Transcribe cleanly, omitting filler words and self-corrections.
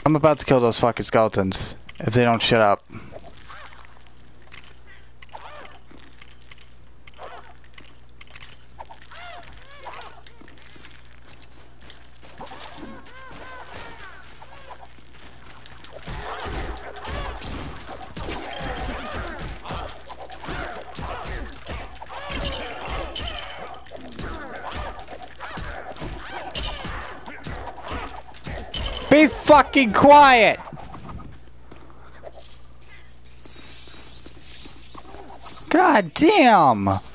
I'm about to kill those fucking skeletons if they don't shut up. Be fucking quiet! God damn!